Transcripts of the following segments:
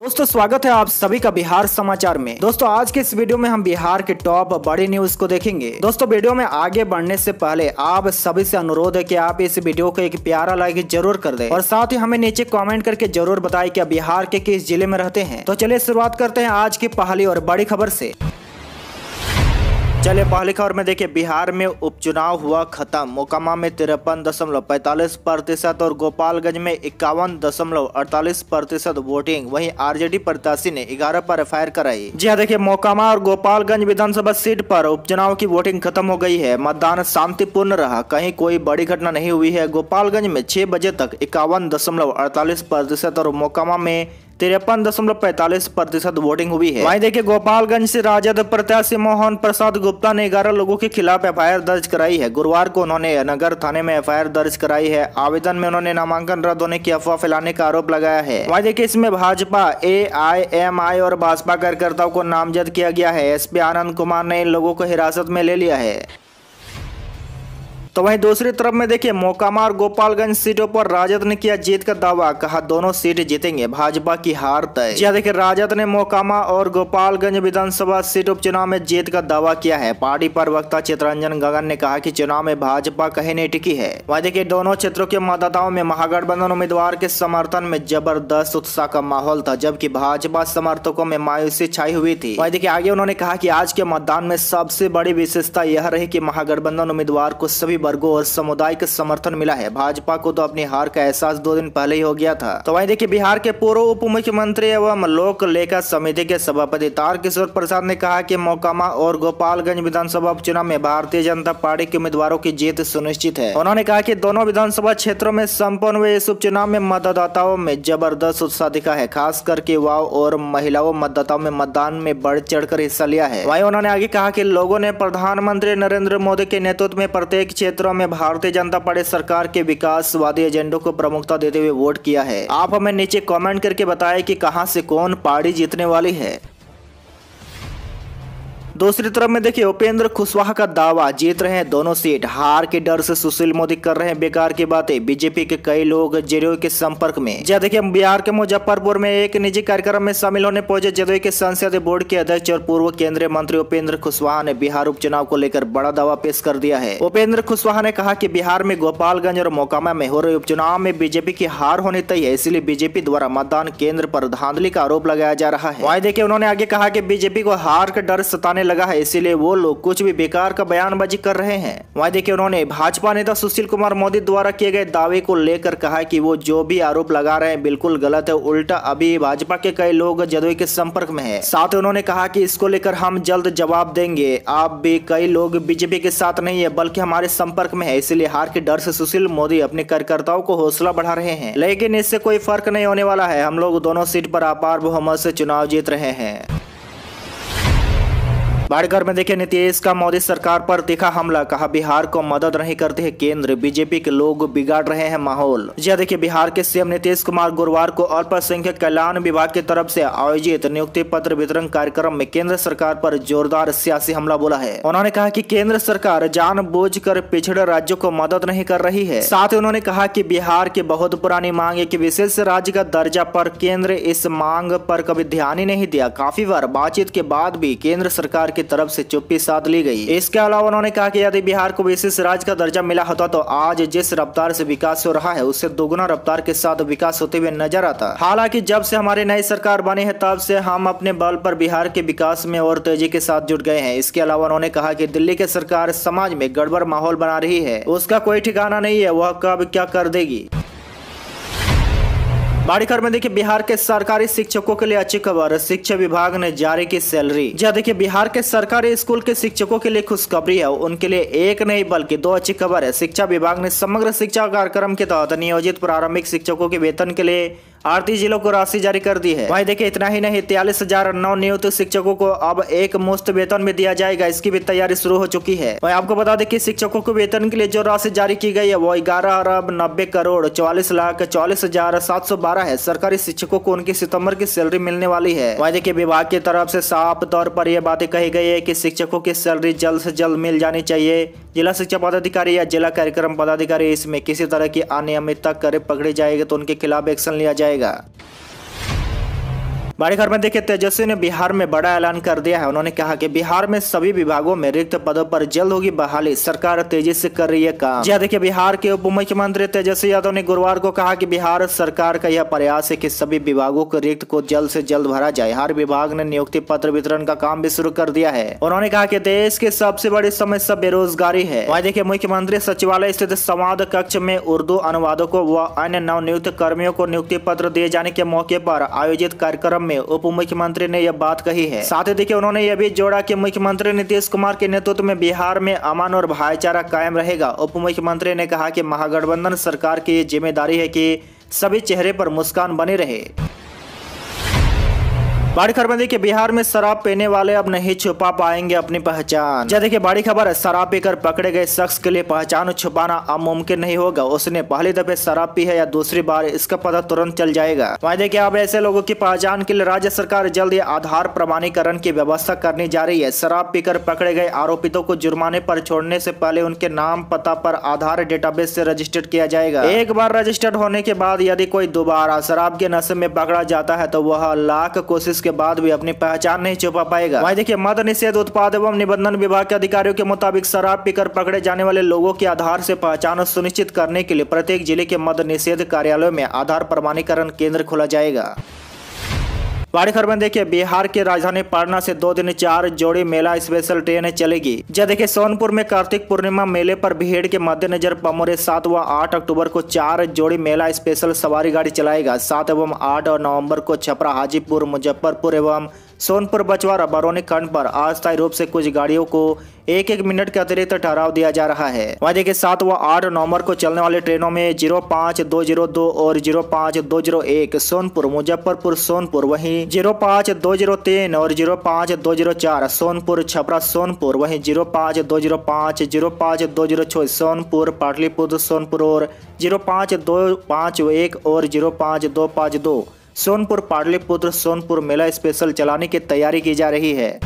दोस्तों स्वागत है आप सभी का बिहार समाचार में। दोस्तों आज के इस वीडियो में हम बिहार के टॉप बड़ी न्यूज को देखेंगे। दोस्तों वीडियो में आगे बढ़ने से पहले आप सभी से अनुरोध है कि आप इस वीडियो को एक प्यारा लाइक जरूर कर दें और साथ ही हमें नीचे कमेंट करके जरूर बताएं कि आप बिहार के किस जिले में रहते हैं। तो चलिए शुरुआत करते हैं आज की पहली और बड़ी खबर से। चलिए पहली खबर में देखिए, बिहार में उपचुनाव हुआ खत्म। मोकामा में 53.45% और गोपालगंज में 51.48% वोटिंग। वहीं आरजेडी प्रत्याशी ने 11 पर एफआईआर कराई। जी हाँ, देखिए मोकामा और गोपालगंज विधानसभा सीट पर उपचुनाव की वोटिंग खत्म हो गई है। मतदान शांतिपूर्ण रहा, कहीं कोई बड़ी घटना नहीं हुई है। गोपालगंज में 6 बजे तक 51.48% और मोकामा में 53.45% वोटिंग हुई है। वहीं देखिए गोपालगंज से राजद प्रत्याशी मोहन प्रसाद गुप्ता ने 11 लोगों के खिलाफ एफआईआर दर्ज कराई है। गुरुवार को उन्होंने नगर थाने में एफआईआर दर्ज कराई है। आवेदन में उन्होंने नामांकन रद्द होने की अफवाह फैलाने का आरोप लगाया है। वहीं देखिए इसमें भाजपा, AIMI और भाजपा कार्यकर्ताओं को नामजद किया गया है। SP आनंद कुमार ने इन लोगों को हिरासत में ले लिया है। तो वहीं दूसरी तरफ में देखिए मोकामा और गोपालगंज सीटों पर राजद ने किया जीत का दावा, कहा दोनों सीट जीतेंगे, भाजपा की हार तय। जी देखिए राजद ने मोकामा और गोपालगंज विधानसभा सीट उपचुनाव में जीत का दावा किया है। पार्टी प्रवक्ता चितरंजन गगन ने कहा कि चुनाव में भाजपा कहीं नहीं टिकी है। वहीं देखिए दोनों क्षेत्रों के मतदाताओं में महागठबंधन उम्मीदवार के समर्थन में जबरदस्त उत्साह का माहौल था, जबकि भाजपा समर्थकों में मायूसी छाई हुई थी। वहीं देखिए आगे उन्होंने कहा कि आज के मतदान में सबसे बड़ी विशेषता यह रही कि महागठबंधन उम्मीदवार को सभी वर्गों और समुदाय का समर्थन मिला है। भाजपा को तो अपनी हार का एहसास 2 दिन पहले ही हो गया था। तो वहीं देखिए बिहार के पूर्व उप मुख्यमंत्री एवं लोक लेखा समिति के सभापति तारकिशोर प्रसाद ने कहा कि मोकामा और गोपालगंज विधानसभा उपचुनाव में भारतीय जनता पार्टी के उम्मीदवारों की जीत सुनिश्चित है। उन्होंने कहा कि दोनों विधानसभा क्षेत्रों में संपन्न हुए इस उपचुनाव में मतदाताओं में जबरदस्त उत्साह दिखा है, खास करके युवाओं और महिलाओं मतदाताओं में मतदान में बढ़ चढ़कर हिस्सा लिया है। वहीं उन्होंने आगे कहा कि लोगों ने प्रधानमंत्री नरेंद्र मोदी के नेतृत्व में प्रत्येक क्षेत्रों में भारतीय जनता पार्टी सरकार के विकासवादी एजेंडों को प्रमुखता देते हुए वोट किया है। आप हमें नीचे कमेंट करके बताएं कि कहां से कौन पार्टी जीतने वाली है। दूसरी तरफ में देखिए उपेंद्र कुशवाहा का दावा, जीत रहे हैं दोनों सीट, हार के डर से सुशील मोदी कर रहे हैं बेकार की बातें, बीजेपी के कई लोग जदयू के संपर्क में। जी देखिए बिहार के मुजफ्फरपुर में एक निजी कार्यक्रम में शामिल होने पहुंचे जदयू के संसदीय बोर्ड के अध्यक्ष और पूर्व केंद्रीय मंत्री उपेंद्र कुशवाहा ने बिहार उपचुनाव को लेकर बड़ा दावा पेश कर दिया है। उपेंद्र कुशवाहा ने कहा कि बिहार में गोपालगंज और मोकामा में हो रहे उपचुनाव में बीजेपी की हार होनी तय है, इसलिए बीजेपी द्वारा मतदान केंद्र पर धांधली का आरोप लगाया जा रहा है। वहीं देखिए उन्होंने आगे कहा कि बीजेपी को हार का डर सताने लगा है, इसीलिए वो लोग कुछ भी बेकार का बयानबाजी कर रहे हैं। वहीं देखिए उन्होंने भाजपा नेता सुशील कुमार मोदी द्वारा किए गए दावे को लेकर कहा कि वो जो भी आरोप लगा रहे हैं बिल्कुल गलत है, उल्टा अभी भाजपा के कई लोग जदयू के संपर्क में है। साथ ही उन्होंने कहा कि इसको लेकर हम जल्द जवाब देंगे। आप भी कई लोग बीजेपी के साथ नहीं है बल्कि हमारे संपर्क में है, इसलिए हार के डर से सुशील मोदी अपने कार्यकर्ताओं को हौसला बढ़ा रहे हैं, लेकिन इससे कोई फर्क नहीं होने वाला है। हम लोग दोनों सीट पर अपार बहुमत से चुनाव जीत रहे हैं। बाड़ीघर में देखिए नीतीश का मोदी सरकार पर तीखा हमला, कहा बिहार को मदद नहीं करते हैं केंद्र, बीजेपी के लोग बिगाड़ रहे हैं माहौल। जी देखिए बिहार के सीएम नीतीश कुमार गुरुवार को अल्पसंख्यक कल्याण विभाग की तरफ से आयोजित नियुक्ति पत्र वितरण कार्यक्रम में केंद्र सरकार पर जोरदार सियासी हमला बोला है। उन्होंने कहा कि केंद्र सरकार जानबूझकर पिछड़े राज्यों को मदद नहीं कर रही है। साथ ही उन्होंने कहा कि बिहार की बहुत पुरानी मांग है कि विशेष राज्य का दर्जा पर केंद्र इस मांग पर कभी ध्यान ही नहीं दिया। काफी बार बातचीत के बाद भी केंद्र सरकार की तरफ से चुप्पी साध ली गई। इसके अलावा उन्होंने कहा कि यदि बिहार को विशेष राज्य का दर्जा मिला होता तो आज जिस रफ्तार से विकास हो रहा है उससे दोगुना रफ्तार के साथ विकास होते हुए नजर आता। हालांकि जब से हमारी नई सरकार बनी है तब से हम अपने बल पर बिहार के विकास में और तेजी के साथ जुट गए हैं। इसके अलावा उन्होंने कहा कि दिल्ली की सरकार समाज में गड़बड़ माहौल बना रही है, उसका कोई ठिकाना नहीं है, वह कब क्या कर देगी। बाड़ीघर में देखिए बिहार के सरकारी शिक्षकों के लिए अच्छी खबर, शिक्षा विभाग ने जारी की सैलरी। जी देखिए बिहार के सरकारी स्कूल के शिक्षकों के लिए खुशखबरी है, उनके लिए एक नहीं बल्कि 2 अच्छी खबर है। शिक्षा विभाग ने समग्र शिक्षा कार्यक्रम के तहत नियोजित प्रारंभिक शिक्षकों के वेतन के लिए 38 जिलों को राशि जारी कर दी है। वहीं देखिए इतना ही नहीं, 43,000 नवनियुक्त शिक्षकों को अब एक मुश्त वेतन भी दिया जाएगा, इसकी भी तैयारी शुरू हो चुकी है। वहीं आपको बता दें कि शिक्षकों को वेतन के लिए जो राशि जारी की गई है वो 11,90,44,44,712 है। सरकारी शिक्षकों को उनकी सितंबर की सैलरी मिलने वाली है। वहीं देखिए विभाग की तरफ से साफ तौर पर यह बातें कही गई है कि शिक्षकों की सैलरी जल्द से जल्द मिल जानी चाहिए। जिला शिक्षा पदाधिकारी या जिला कार्यक्रम पदाधिकारी इसमें किसी तरह की अनियमितता करे पकड़ी जाएगी तो उनके खिलाफ एक्शन लिया जाएगा। बड़ी खबर में देखिए, तेजस्वी ने बिहार में बड़ा ऐलान कर दिया है। उन्होंने कहा कि बिहार में सभी विभागों में रिक्त पदों पर जल्द होगी बहाली, सरकार तेजी से कर रही है काम। जी देखिए, बिहार के उप मुख्यमंत्री तेजस्वी यादव ने गुरुवार को कहा कि बिहार सरकार का यह प्रयास है कि सभी विभागों के रिक्त को जल्द से जल्द भरा जाए। हर विभाग ने नियुक्ति पत्र वितरण का काम भी शुरू कर दिया है। उन्होंने कहा कि देश की सबसे बड़ी समस्या बेरोजगारी है। वहीं देखिए, मुख्यमंत्री सचिवालय स्थित संवाद कक्ष में उर्दू अनुवादकों व अन्य नवनियुक्त कर्मियों को नियुक्ति पत्र दिए जाने के मौके पर आयोजित कार्यक्रम में उप मुख्यमंत्री ने यह बात कही है। साथ ही देखिए, उन्होंने यह भी जोड़ा कि मुख्यमंत्री नीतीश कुमार के नेतृत्व में बिहार में अमन और भाईचारा कायम रहेगा। उप मुख्यमंत्री ने कहा कि महागठबंधन सरकार की जिम्मेदारी है कि सभी चेहरे पर मुस्कान बनी रहे। बड़ी खबर देखिए, बिहार में शराब पीने वाले अब नहीं छुपा पाएंगे अपनी पहचान। जब देखिए, बड़ी खबर है, शराब पीकर पकड़े गए शख्स के लिए पहचान छुपाना अब मुमकिन नहीं होगा। उसने पहली दफे शराब पी है या दूसरी बार, इसका पता तुरंत चल जाएगा। वहीं देखिए, अब ऐसे लोगों की पहचान के लिए राज्य सरकार जल्द ही आधार प्रमाणीकरण की व्यवस्था करने जा रही है। शराब पीकर पकड़े गए आरोपितों को जुर्माने पर छोड़ने से पहले उनके नाम पता पर आधार डेटाबेस से रजिस्टर्ड किया जाएगा। एक बार रजिस्टर्ड होने के बाद यदि कोई दोबारा शराब के नशे में पकड़ा जाता है तो वह लाख कोशिश के बाद भी अपनी पहचान नहीं छुपा पाएगा। वहीं देखिए, मद निषेध उत्पाद एवं निबंधन विभाग के अधिकारियों के मुताबिक शराब पीकर पकड़े जाने वाले लोगों की आधार से पहचान सुनिश्चित करने के लिए प्रत्येक जिले के मद निषेध कार्यालयों में आधार प्रमाणीकरण केंद्र खोला जाएगा। बड़ी खबर में देखिए, बिहार की राजधानी पटना से 2 दिन 4 जोड़ी मेला स्पेशल ट्रेनें चलेगी। जब देखिए, सोनपुर में कार्तिक पूर्णिमा मेले पर भीड़ के मद्देनजर पमोरे 7 व 8 अक्टूबर को 4 जोड़ी मेला स्पेशल सवारी गाड़ी चलाएगा। 7 एवं 8 नवंबर को छपरा, हाजीपुर, मुजफ्फरपुर एवं सोनपुर, बछवाड़ा, बरौनी खंड पर अस्थायी रूप से कुछ गाड़ियों को 1-1 मिनट के अतिरिक्त ठहराव दिया जा रहा है। वहीं देखिए, 7 व 8 नवंबर को चलने वाली ट्रेनों में 05-202 और 05-201 सोनपुर, मुजफ्फरपुर, सोनपुर, वहीं 05-203 और 05-204 सोनपुर, छपरा, सोनपुर, वहीं 05-205, 05-206 सोनपुर, पाटलिपुत्र, सोनपुर और 05-251 और 05-252 सोनपुर, पाटलिपुत्र, सोनपुर मेला स्पेशल चलाने की तैयारी की जा रही है।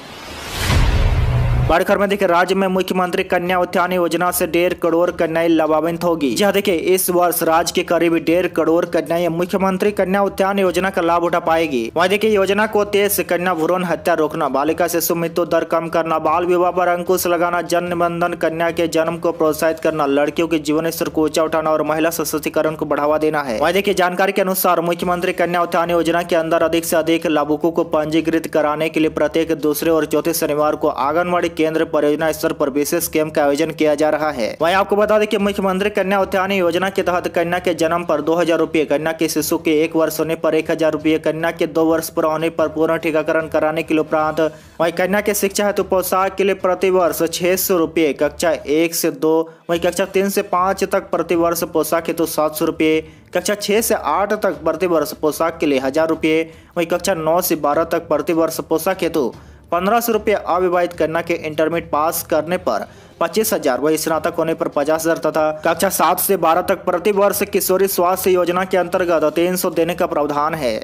बड़ी खबर में देखिए, राज्य में मुख्यमंत्री कन्या उत्थान योजना से 1.5 करोड़ कन्याएं लाभान्वित होगी। जहाँ देखिए, इस वर्ष राज्य के करीब 1.5 करोड़ कन्याएं मुख्यमंत्री कन्या उत्थान योजना का लाभ उठा पाएगी। वहीं देखिए, योजना को उद्देश्य कन्या भ्रूण हत्या रोकना, बालिका शिशु मृत्यु दर कम करना, बाल विवाह पर अंकुश लगाना, जन निबंधन, कन्या के जन्म को प्रोत्साहित करना, लड़कियों के जीवन स्तर को ऊंचा उठाना और महिला सशक्तिकरण को बढ़ावा देना है। वहीं देखिए, जानकारी के अनुसार मुख्यमंत्री कन्या उत्थान योजना के अंदर अधिक से अधिक लाभुकों को पंजीकृत कराने के लिए प्रत्येक दूसरे और चौथे शनिवार को आंगनबाड़ी केंद्र परियोजना स्तर पर विशेष कैंप का आयोजन किया जा रहा है। वहीं आपको बता दें कि मुख्यमंत्री कन्या उत्थान योजना के तहत कन्या के जन्म पर 2000 रुपये, कन्या के शिशु के 1 वर्ष होने पर 1000 रुपये, कन्या के 2 वर्ष पूरा होने पर पूर्ण टीकाकरण कराने के उपरांत वहीं कन्या के शिक्षा हेतु पोशाक के लिए प्रति वर्ष 600 रुपये, कक्षा 1 से 2, वहीं कक्षा 3 से 5 तक प्रति वर्ष पोशाक हेतु 700 रुपये, कक्षा 6 से 8 तक प्रति वर्ष पोशाक के लिए 1000 रुपये, वहीं कक्षा 9 से 12 तक प्रति वर्ष पोशाक हेतु 1500 रुपये, अविवाहित कन्या के इंटरमीडिएट पास करने पर 25,000, वही स्नातक होने पर 50,000 तथा कक्षा 7 से 12 तक प्रति वर्ष किशोरी स्वास्थ्य योजना के अंतर्गत 300 देने का प्रावधान है।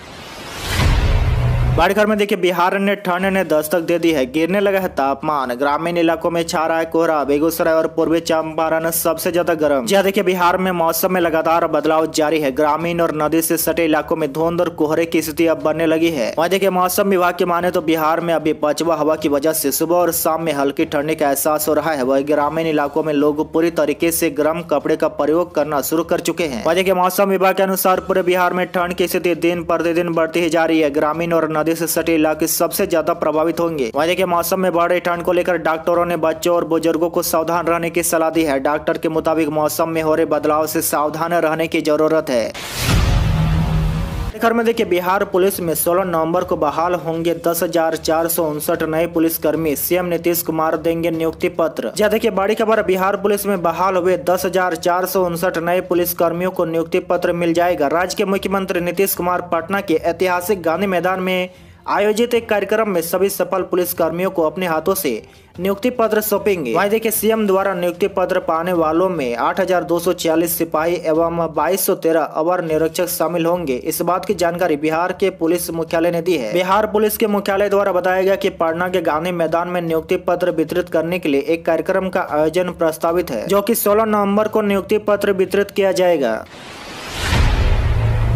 बड़ी खबर में देखिए, बिहार में ठंड ने दस्तक दे दी है, गिरने लगा है तापमान, ग्रामीण इलाकों में छा रहा है कोहरा, बेगूसराय और पूर्वी चंपारण सबसे ज्यादा गर्म। जी देखिए, बिहार में मौसम में लगातार बदलाव जारी है, ग्रामीण और नदी से सटे इलाकों में धुंध और कोहरे की स्थिति अब बनने लगी है। वहीं देखिए, मौसम विभाग की माने तो बिहार में अभी पछुआ हवा की वजह से सुबह और शाम में हल्की ठंडी का एहसास हो रहा है। वही ग्रामीण इलाकों में लोग पूरी तरीके से गर्म कपड़े का प्रयोग करना शुरू कर चुके हैं। वहीं देखिए, मौसम विभाग के अनुसार पूरे बिहार में ठंड की स्थिति दिन प्रतिदिन बढ़ती ही जा रही है, ग्रामीण और नदी से सटे इलाके सबसे ज्यादा प्रभावित होंगे। वहीं देखिए, मौसम में बढ़ रही ठंड को लेकर डॉक्टरों ने बच्चों और बुजुर्गों को सावधान रहने की सलाह दी है। डॉक्टर के मुताबिक मौसम में हो रहे बदलाव से सावधान रहने की जरूरत है। खबर में देखिए, बिहार पुलिस में 16 नवंबर को बहाल होंगे 10,459 नए पुलिसकर्मी, सीएम नीतीश कुमार देंगे नियुक्ति पत्र। जी देखिए, बड़ी खबर, बिहार पुलिस में बहाल हुए 10,459 नए पुलिसकर्मियों को नियुक्ति पत्र मिल जाएगा। राज्य के मुख्यमंत्री नीतीश कुमार पटना के ऐतिहासिक गांधी मैदान में आयोजित एक कार्यक्रम में सभी सफल पुलिसकर्मियों को अपने हाथों से नियुक्ति पत्र सौंपेंगे। वहीं देखिए, सीएम द्वारा नियुक्ति पत्र पाने वालों में 8,246 सिपाही एवं 2,213 अवर निरीक्षक शामिल होंगे। इस बात की जानकारी बिहार के पुलिस मुख्यालय ने दी है। बिहार पुलिस के मुख्यालय द्वारा बताया गया कि पटना के गांधी मैदान में नियुक्ति पत्र वितरित करने के लिए एक कार्यक्रम का आयोजन प्रस्तावित है, जो कि 16 नवम्बर को नियुक्ति पत्र वितरित किया जाएगा।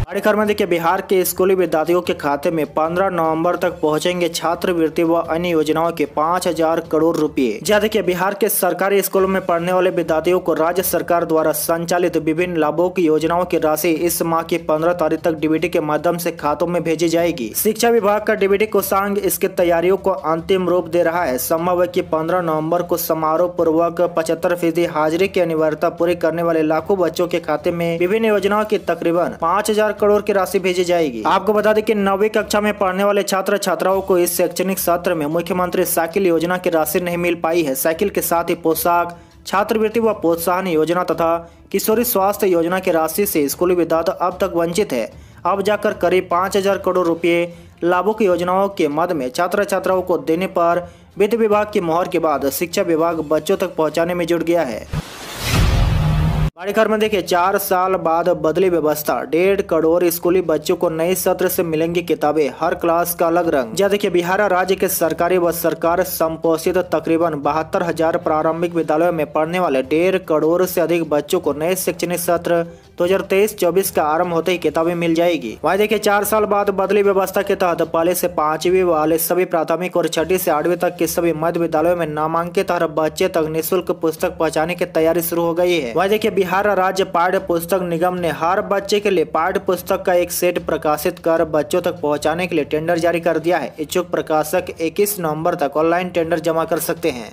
बड़ी खबर में देखिए, बिहार के स्कूली विद्यार्थियों के खाते में 15 नवंबर तक पहुंचेंगे छात्रवृत्ति व अन्य योजनाओं के 5,000 करोड़ रुपए। जी देखिए, बिहार के सरकारी स्कूलों में पढ़ने वाले विद्यार्थियों को राज्य सरकार द्वारा संचालित विभिन्न लाभों की योजनाओं की राशि इस माह की 15 तारीख तक डीबीटी के माध्यम से खातों में भेजी जाएगी। शिक्षा विभाग का डीबीटी कोषांग इसकी तैयारियों को अंतिम रूप दे रहा है। संभव है कि 15 नवम्बर को समारोह पूर्वक 75% हाजिरी की अनिवार्यता पूरी करने वाले लाखों बच्चों के खाते में विभिन्न योजनाओं की तकरीबन 5,000 करोड़ की राशि भेजी जाएगी। आपको बता दें कि 9वीं कक्षा में पढ़ने वाले छात्र छात्राओं को इस शैक्षणिक सत्र में मुख्यमंत्री साइकिल योजना की राशि नहीं मिल पाई है। साइकिल के साथ ही पोशाक, छात्रवृत्ति व प्रोत्साहन योजना तथा किशोरी स्वास्थ्य योजना की राशि से स्कूली विद्यार्थी अब तक वंचित है। अब जाकर करीब 5,000 करोड़ रुपए लाभों की योजनाओं के मद में छात्र छात्राओं को देने पर वित्त विभाग की मोहर के बाद शिक्षा विभाग बच्चों तक पहुंचाने में जुट गया है। बड़ी खबर में देखिए, 4 साल बाद बदली व्यवस्था। 1.5 करोड़ स्कूली बच्चों को नए सत्र से मिलेंगी किताबें, हर क्लास का अलग रंग। जहाँ देखिए, बिहार राज्य के सरकारी व सरकार संपोषित तकरीबन 72,000 प्रारंभिक विद्यालयों में पढ़ने वाले 1.5 करोड़ से अधिक बच्चों को नए शैक्षणिक सत्र 2023-24 का आरंभ होते ही किताबें मिल जाएगी। वहीं देखिए, 4 साल बाद बदली व्यवस्था के तहत पहले से 5वीं वाले सभी प्राथमिक और 6ठी से 8वीं तक के सभी मध्य विद्यालयों में नामांकित हर बच्चे तक निःशुल्क पुस्तक पहुंचाने की तैयारी शुरू हो गई है। वहीं देखिए, बिहार राज्य पाठ्य पुस्तक निगम ने हर बच्चे के लिए पाठ्य पुस्तक का एक सेट प्रकाशित कर बच्चों तक पहुंचाने के लिए टेंडर जारी कर दिया है। इच्छुक प्रकाशक 21 नवंबर तक ऑनलाइन टेंडर जमा कर सकते हैं।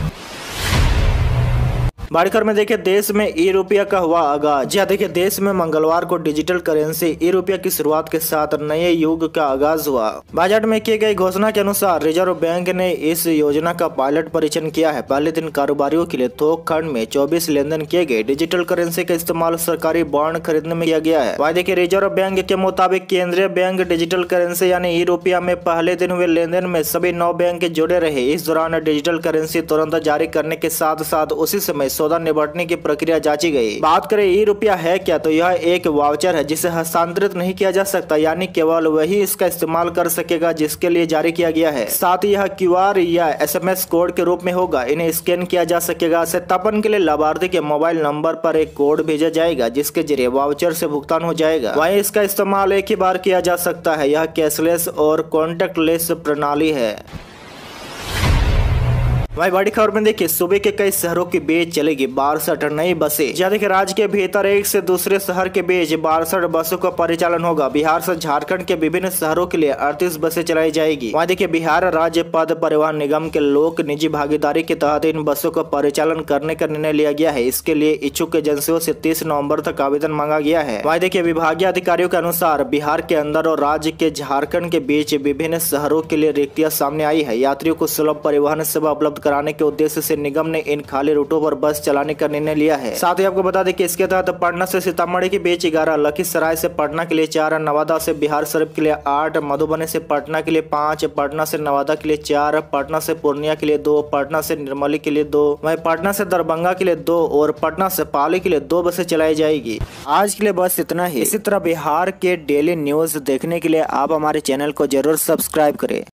बड़ी खबर में देखिए, देश में ई रुपया का हुआ आगाज। जी देखिए, देश में मंगलवार को डिजिटल करेंसी ई रुपया की शुरुआत के साथ नए युग का आगाज हुआ। बजट में की गई घोषणा के अनुसार रिजर्व बैंक ने इस योजना का पायलट परीक्षण किया है। पहले दिन कारोबारियों के लिए थोक खंड में 24 लेनदेन किए गए। डिजिटल करेंसी का इस्तेमाल सरकारी बॉन्ड खरीदने में किया गया है। वहीं देखिए, रिजर्व बैंक के मुताबिक केंद्रीय बैंक डिजिटल करेंसी यानी ई रुपया में पहले दिन हुए लेनदेन में सभी 9 बैंक जुड़े रहे। इस दौरान डिजिटल करेंसी तुरंत जारी करने के साथ साथ उसी समय सौदा निपटने की प्रक्रिया जांची गई। बात करें ई रुपया है क्या, तो यह एक वाउचर है जिसे हस्तांतरित नहीं किया जा सकता, यानी केवल वही इसका इस्तेमाल कर सकेगा जिसके लिए जारी किया गया है। साथ ही यह QR या SMS कोड के रूप में होगा। इन्हें स्कैन किया जा सकेगा। सत्यापन के लिए लाभार्थी के मोबाइल नंबर पर एक कोड भेजा जाएगा जिसके जरिए वाउचर से भुगतान हो जाएगा। वहीं इसका इस्तेमाल एक ही बार किया जा सकता है। यह कैशलेस और कॉन्टेक्टलेस प्रणाली है। वही बड़ी खबर में देखिए, सूबे के कई शहरों के बीच चलेगी 62 नई बसें। जहाँ देखिए, राज्य के भीतर एक से दूसरे शहर के बीच 62 बसों का परिचालन होगा। बिहार से झारखंड के विभिन्न शहरों के लिए 38 बसें चलाई जाएगी। वहीं देखिए, बिहार राज्य पथ परिवहन निगम के लोक निजी भागीदारी के तहत इन बसों का परिचालन करने का निर्णय लिया गया है। इसके लिए इच्छुक एजेंसियों से 30 नवम्बर तक आवेदन मांगा गया है। वहीं देखिए, विभागीय अधिकारियों के अनुसार बिहार के अंदर और राज्य के झारखंड के बीच विभिन्न शहरों के लिए रिक्तियां सामने आई है। यात्रियों को सुलभ परिवहन सेवा उपलब्ध कराने के उद्देश्य से निगम ने इन खाली रूटों पर बस चलाने का निर्णय लिया है। साथ ही आपको बता दें कि इसके तहत पटना से सीतामढ़ी के बीच 11, लखीसराय से पटना के लिए 4, नवादा से बिहार शरीफ के लिए 8, मधुबनी से पटना के लिए 5, पटना से नवादा के लिए 4, पटना से पूर्णिया के लिए 2, पटना से निर्मली के लिए 2, वहीं पटना से दरभंगा के लिए 2 और पटना से पाली के लिए 2 बसें चलाई जाएगी। आज के लिए बस इतना ही। इसी तरह बिहार के डेली न्यूज देखने के लिए आप हमारे चैनल को जरूर सब्सक्राइब करें।